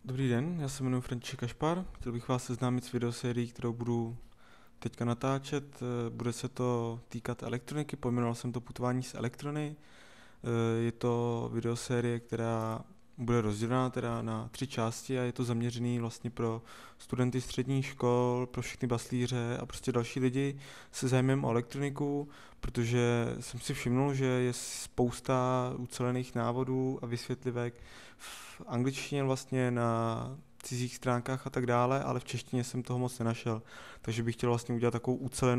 Dobrý den, já se jmenuji František Kašpar. Chtěl bych vás seznámit s videosérií, kterou budu teďka natáčet. Bude se to týkat elektroniky, pojmenoval jsem to Putování z elektrony. Je to videosérie, která bude rozdělena teda na 3 části a je to zaměřený vlastně pro studenty středních škol, pro všechny baslíře a prostě další lidi se zájmem o elektroniku, protože jsem si všimnul, že je spousta ucelených návodů a vysvětlivek v angličtině vlastně na cizích stránkách a tak dále, ale v češtině jsem toho moc nenašel. Takže bych chtěl vlastně udělat takovou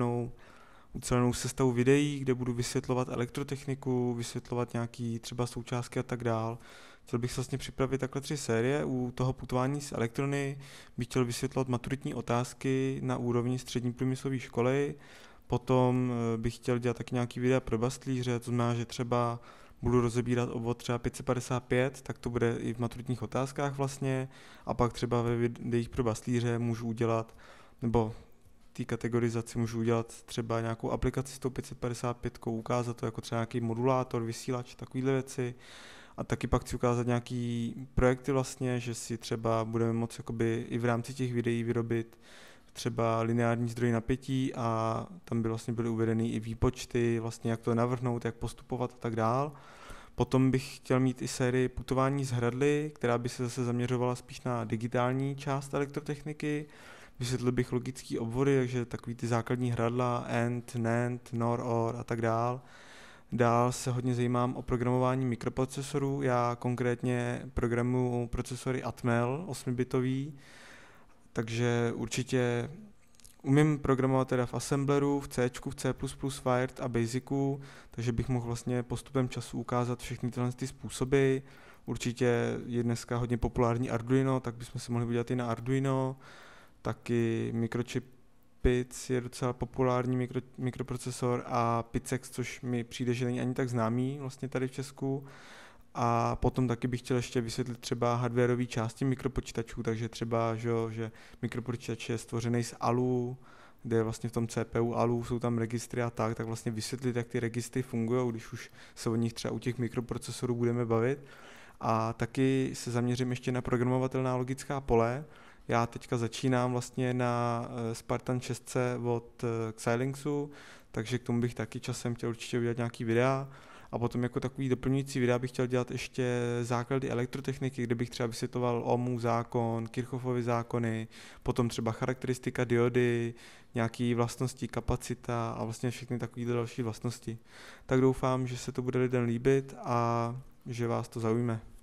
ucelenou sestavu videí, kde budu vysvětlovat elektrotechniku, vysvětlovat nějaký třeba součástky a tak dál. Chtěl bych vlastně připravit takhle 3 série. U toho Putování z elektrony bych chtěl vysvětlovat maturitní otázky na úrovni střední průmyslové školy. Potom bych chtěl dělat taky nějaký videa pro bastlíře, to znamená, že třeba budu rozebírat obvod třeba 555, tak to bude i v maturitních otázkách vlastně. A pak třeba ve videích pro bastlíře můžu udělat, nebo té kategorizaci můžu udělat třeba nějakou aplikaci s tou 555, ukázat to jako třeba nějaký modulátor, vysílač, takovéhle věci. A taky pak chci ukázat nějaký projekty vlastně, že si třeba budeme moct jakoby i v rámci těch videí vyrobit třeba lineární zdroj napětí a tam by vlastně byly uvedeny i výpočty, vlastně jak to navrhnout, jak postupovat a tak dál. Potom bych chtěl mít i sérii Putování z hradly, která by se zase zaměřovala spíš na digitální část elektrotechniky. Vysvětlil bych logické obvody, takže takový ty základní hradla, AND, NAND, NOR, OR a tak dál. Dál se hodně zajímám o programování mikroprocesorů. Já konkrétně programuji procesory Atmel 8-bitový, takže určitě umím programovat teda v Assembleru, v C, v C++, Wired a Basicu, takže bych mohl vlastně postupem času ukázat všechny tyhle ty způsoby. Určitě je dneska hodně populární Arduino, tak bychom se mohli udělat i na Arduino. Taky Microchip PIC je docela populární mikroprocesor a PICEX, což mi přijde, že není ani tak známý vlastně tady v Česku. A potom taky bych chtěl ještě vysvětlit třeba hardwareové části mikropočítačů, takže třeba, že mikropočítač je stvořený z ALU, kde vlastně v tom CPU ALU jsou tam registry a tak vlastně vysvětlit, jak ty registry fungují, když už se o nich třeba u těch mikroprocesorů budeme bavit. A taky se zaměřím ještě na programovatelná logická pole. Já teďka začínám vlastně na Spartan 6 od Xilinxu, takže k tomu bych taky časem chtěl určitě udělat nějaký videa. A potom jako takový doplňující videa bych chtěl dělat ještě základy elektrotechniky, kde bych třeba vysvětloval Ohmův zákon, Kirchhoffovy zákony, potom třeba charakteristika diody, nějaké vlastnosti, kapacita a vlastně všechny takové další vlastnosti. Tak doufám, že se to bude lidem líbit a že vás to zaujme.